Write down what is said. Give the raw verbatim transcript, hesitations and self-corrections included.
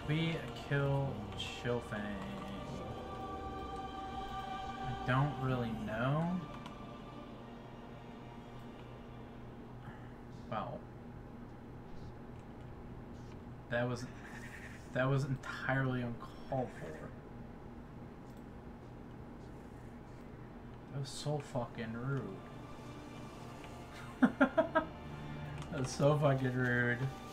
we kill Chilfang? I don't really know. Wow. That was that was entirely uncalled for. That was so fucking rude. That was so fucking rude.